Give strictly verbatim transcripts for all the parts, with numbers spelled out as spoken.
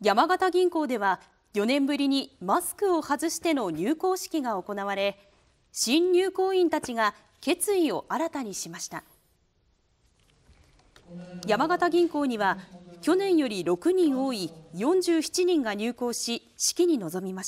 山形銀行ではよねんぶりにマスクを外しての入行式が行われ、新入行員たちが決意を新たにしました。山形銀行には去年よりろくにん多いよんじゅうななにんが入行し、式に臨みました。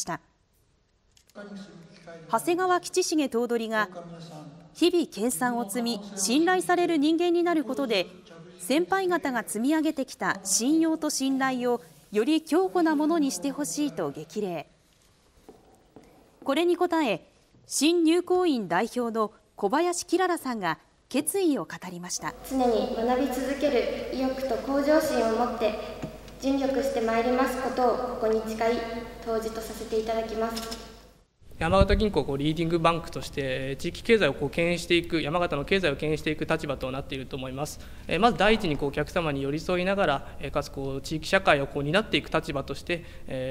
長谷川吉重頭取が日々研鑽を積み、信頼される人間になることで、先輩方が積み上げてきた信用と信頼をより強固なものにしてほしいと激励。これに応え、新入行員代表の小林きららさんが決意を語りました。 常に学び続ける意欲と向上心を持って尽力してまいりますことをここに誓い、当時とさせていただきます。 山形銀行をこうリーディングバンクとして地域経済をこう牽引していく、山形の経済を牽引していく立場となっていると思います。まず第一にこうお客様に寄り添いながら、かつこう地域社会をこう担っていく立場として、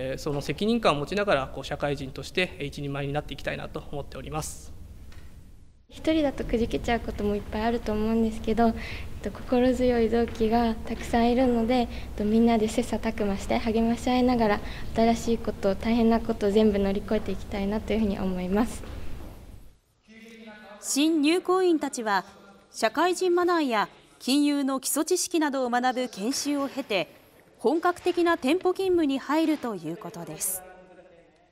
その責任感を持ちながらこう社会人として一人前になっていきたいなと思っております。 一人だとくじけちゃうこともいっぱいあると思うんですけど、心強い同期がたくさんいるので、みんなで切磋琢磨して励まし合いながら新しいこと、大変なことを全部乗り越えていきたいなというふうに思います。 新入行員たちは社会人マナーや金融の基礎知識などを学ぶ研修を経て、本格的な店舗勤務に入るということです。